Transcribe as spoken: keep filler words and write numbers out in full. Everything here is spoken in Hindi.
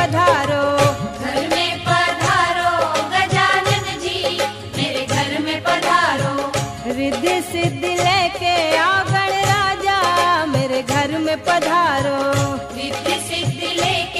पधारो, घर में पधारो गजानन जी, मेरे घर में पधारो। रिद्धि सिद्धि लेके आओ गणराजा, मेरे घर में पधारो, रिद्धि सिद्धि लेके